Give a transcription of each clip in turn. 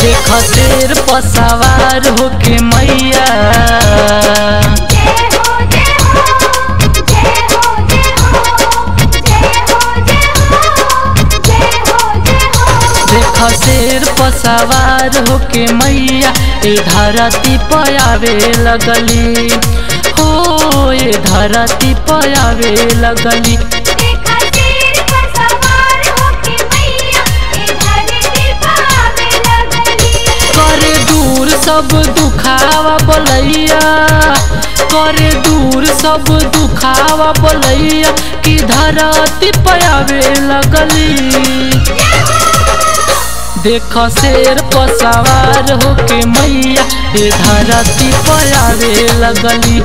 देख शेर पर सवार होके मैया देख शेर पर सवार होके मैया ए धरती पर आवे लगली हो ए धरती पर आवे लगली। करे दूर सब दुखावा बोलैया करे दूर सब दुखावा बोलैया कि धरती पर आवे लगली। देख शेर पर सवार होके मैया ए धरती पर आवे लगली।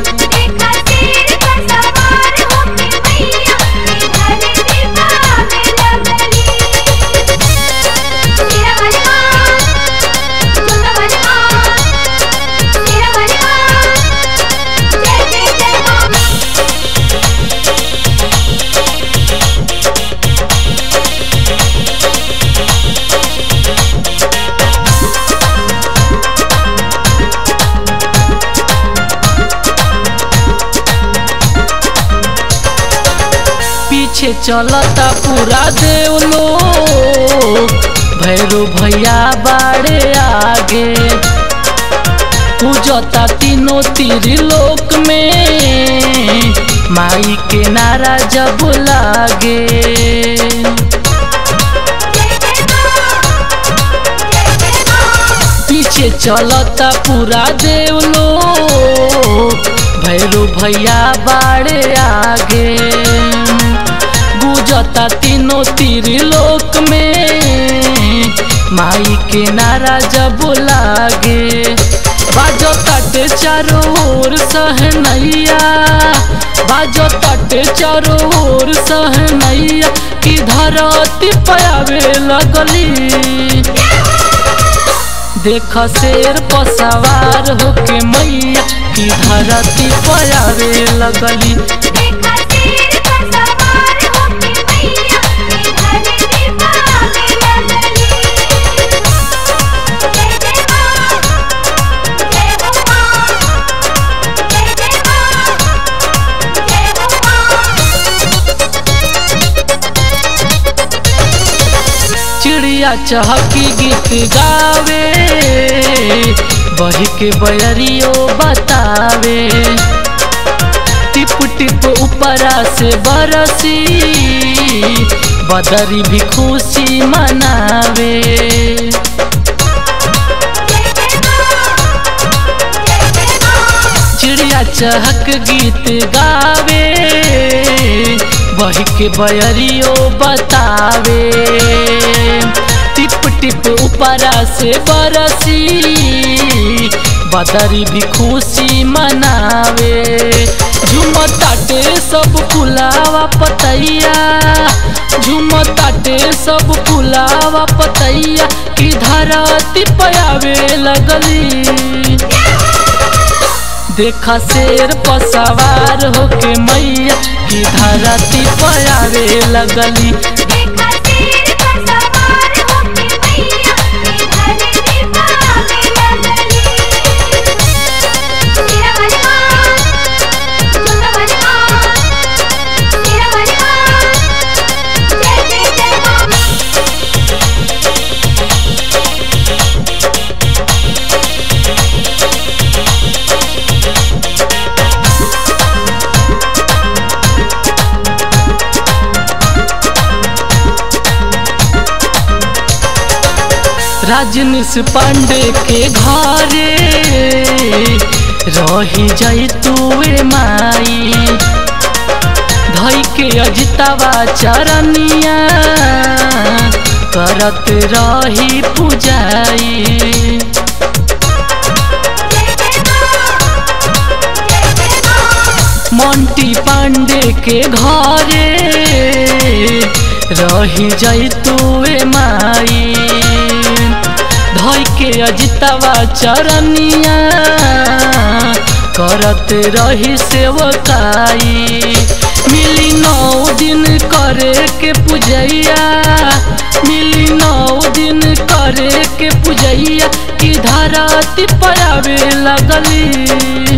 पीछे चलता पूरा देव लोग भैरो भैया बाड़े आगे पूजता तीनों त्रिलोक में माई के नारा जब लागे। पीछे चलता पूरा देव लोग भैरो भैया बाड़े आगे पूजता तीनों त्रिलोक में माई के नारा जब लागे। बाजो तटे चारों ओर सहनैया बाजो तटे चारों ओर सहनैया कि धरती पर आवे लगली। देख शेर पर सवार होके मैया कि धरती पर आवे लगली। चिड़िया चहकी गीत गावे बही के बयरियो बतावे टिप टिप ऊपरा से बरसी बदरी भी खुशी मनावे। चिड़िया चहक गीत गावे बही के बयरियो बतावे टिप टिप ऊपरा से बरसी बदरी भी खुशी मनावे। झुमताटे सब फुलावा पतैया झुमताटे सब फुलावा पतैया कि धरती पर आवे लगली। देख शेर पर सवार होके मैया कि धरती पर आवे लगली। राजनीश पांडे के घरे रही जाई तुए माई धई के अजितावा चरनिया करत रही पूजाई। मोंटी पांडे के घरे रही जाई तुए माई धई के अजितावा चरनिया करत रही सेवकाई। मिल मिली 9 दिन करे के पूजैया, मिली 9 दिन करे के पूजैया की धरती पर आवे लगली।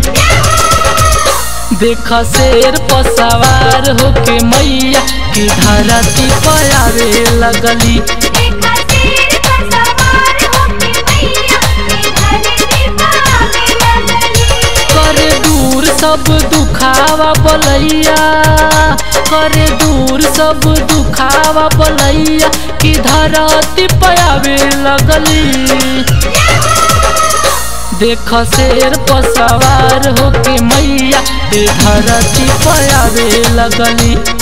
देखा शेर पर सवार होके मैया की धरती पर आवे लगली। करे दूर सब दुखावा बलैया, करे दूर सब दुखावा बलैया की धरती पर आवे लगली। देख शेर पर सवार होके मैया धरती पर आवे लगली।